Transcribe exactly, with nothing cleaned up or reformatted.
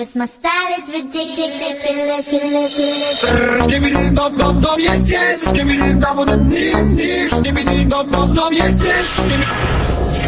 Cause my style is ridiculous, ridiculous. Give me the dum dum dum, yes yes. Give me the dum dum dim dim. Give me the dum dum dum, yes yes. Give me